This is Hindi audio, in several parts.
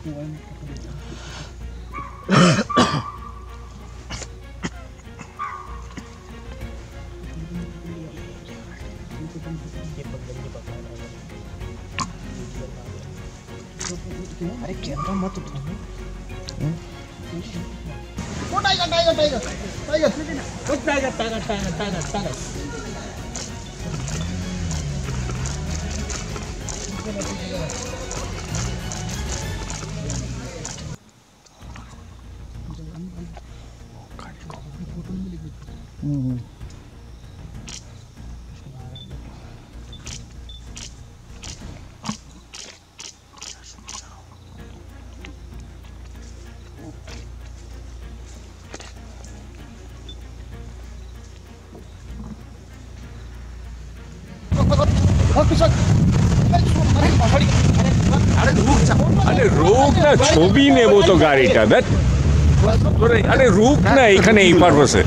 अरे कैमरा मत उठा। वो टाइगर टाइगर टाइगर टाइगर वो tiger tiger tiger tiger tiger আরে রোগ না ছবি নেব তো গাড়িটা দেখ আরে রূপ না এখানে এই পারপাসে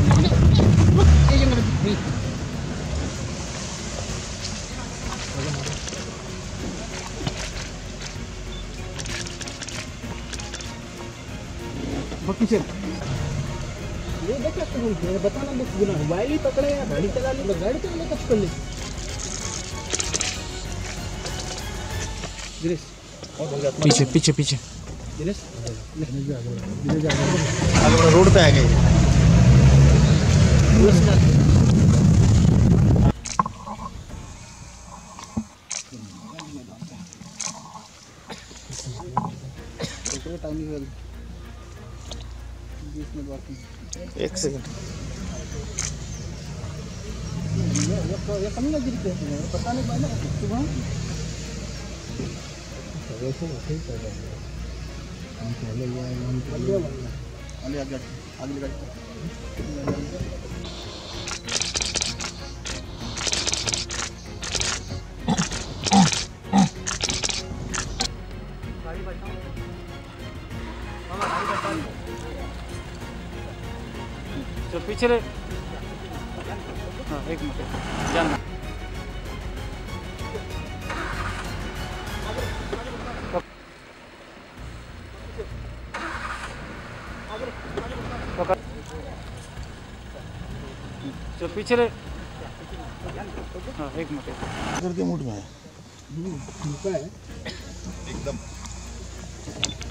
ये देखा तुम बताना बस गुना मोबाइल ही पकड़े या गाड़ी चला ली गाड़ी चला टच कर ली पीछे पीछे पीछे रोड पे आ गए एक सेकंड ये कम ना गिरते हैं पता नहीं पाना सुबह वैसे ठीक है हम पहले ये आगे आगे आगे गाड़ी बचाओ गाड़ी बचाओ चल पीछे रे। हाँ एक मिनट जाना चल पीछे रे। हाँ एक मिनट करके मूड में है एकदम